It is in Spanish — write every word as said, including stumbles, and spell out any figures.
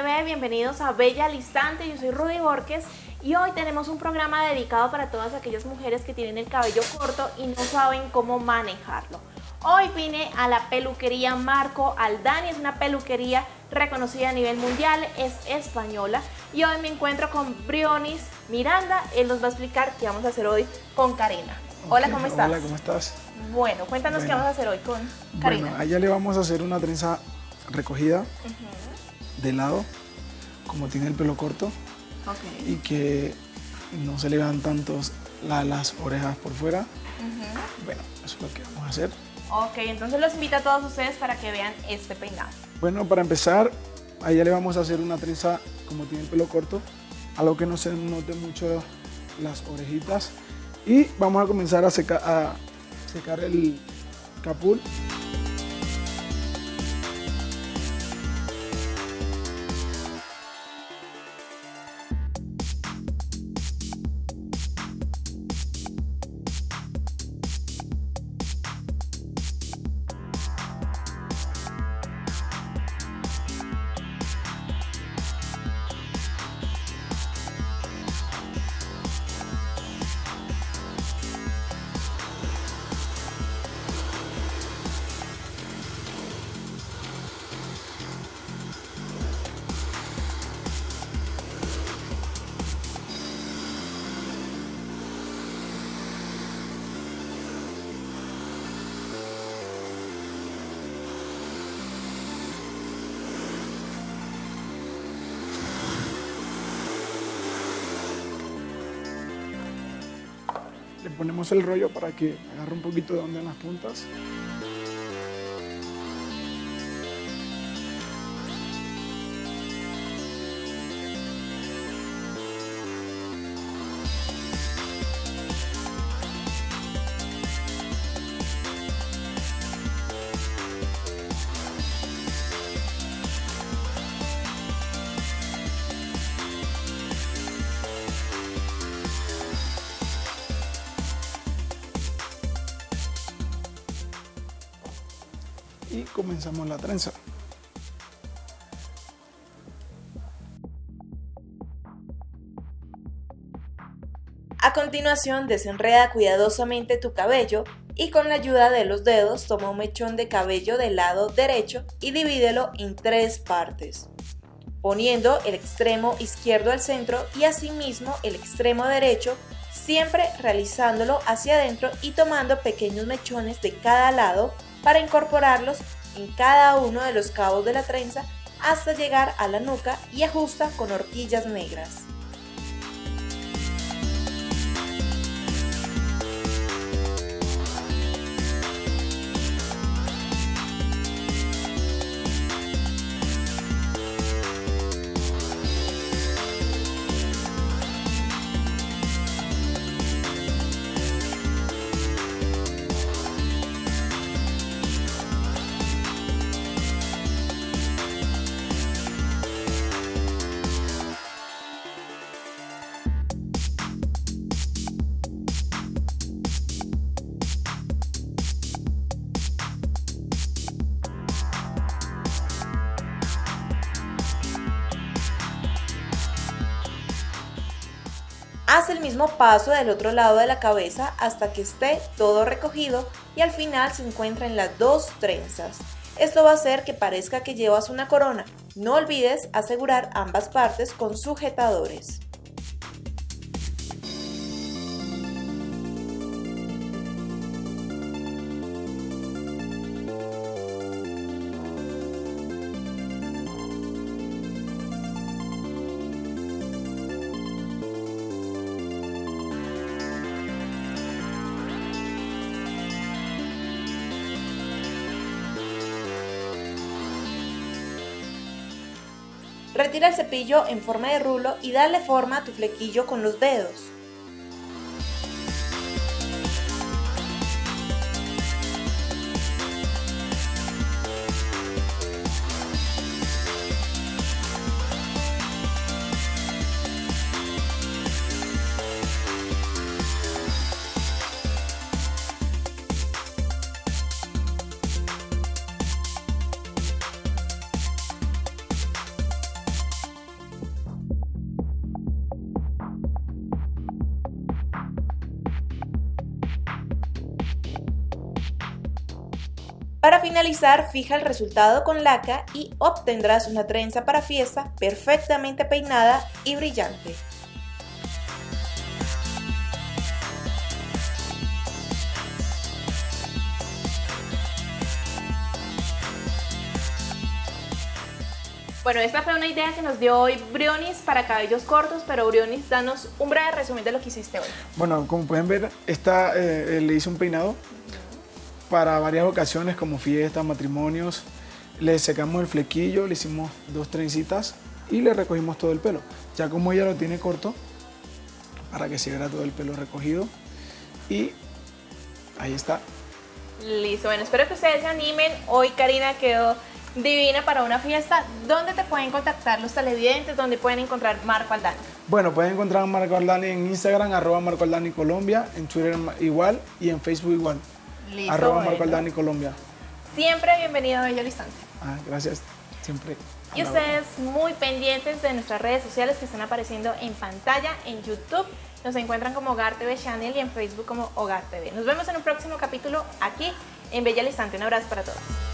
T V, bienvenidos a Bella al Instante, yo soy Rudy Borges y hoy tenemos un programa dedicado para todas aquellas mujeres que tienen el cabello corto y no saben cómo manejarlo. Hoy vine a la peluquería Marco Aldani, es una peluquería reconocida a nivel mundial, es española y hoy me encuentro con Brionis Miranda, él nos va a explicar qué vamos a hacer hoy con Karina. Hola, Okay, ¿cómo estás? Hola, ¿cómo estás? Bueno, cuéntanos Bueno, qué vamos a hacer hoy con Karina. Bueno, a ella le vamos a hacer una trenza recogida Uh-huh. de lado, como tiene el pelo corto, Okay. y que no se le vean tantos la- las orejas por fuera. Uh-huh. Bueno, eso es lo que vamos a hacer. Ok, entonces los invito a todos ustedes para que vean este peinado. Bueno, para empezar, a ella le vamos a hacer una trenza como tiene el pelo corto, algo que no se note mucho las orejitas. Y vamos a comenzar a, seca, a secar el capul. Le ponemos el rollo para que agarre un poquito de onda en las puntas. Y comenzamos la trenza. A continuación, desenreda cuidadosamente tu cabello y con la ayuda de los dedos toma un mechón de cabello del lado derecho y divídelo en tres partes, poniendo el extremo izquierdo al centro y asimismo el extremo derecho, siempre realizándolo hacia adentro y tomando pequeños mechones de cada lado para incorporarlos en cada uno de los cabos de la trenza hasta llegar a la nuca y ajusta con horquillas negras. Haz el mismo paso del otro lado de la cabeza hasta que esté todo recogido y al final se encuentran las dos trenzas. Esto va a hacer que parezca que llevas una corona. No olvides asegurar ambas partes con sujetadores. Retira el cepillo en forma de rulo y dale forma a tu flequillo con los dedos. Para finalizar, fija el resultado con laca y obtendrás una trenza para fiesta perfectamente peinada y brillante. Bueno, esta fue una idea que nos dio hoy Briones para cabellos cortos, pero Briones, danos un breve resumen de lo que hiciste hoy. Bueno, como pueden ver, esta, eh, le hice un peinado para varias ocasiones como fiestas, matrimonios. Le secamos el flequillo, le hicimos dos trencitas y le recogimos todo el pelo. Ya como ella lo tiene corto, para que se vea todo el pelo recogido. Y ahí está. Listo, bueno, espero que ustedes se animen. Hoy Karina quedó divina para una fiesta. ¿Dónde te pueden contactar los televidentes? ¿Dónde pueden encontrar Marco Aldani? Bueno, pueden encontrar a Marco Aldani en Instagram, arroba Marco Aldani Colombia, en Twitter igual y en Facebook igual. Listo, arroba bueno. Marco Aldani Colombia. Siempre bienvenido a Bello al Instante. Ah, gracias, siempre. Y ustedes muy pendientes de nuestras redes sociales que están apareciendo en pantalla, en YouTube. Nos encuentran como Hogar T V Channel y en Facebook como Hogar T V. Nos vemos en un próximo capítulo aquí en Bello al Instante. Un abrazo para todos.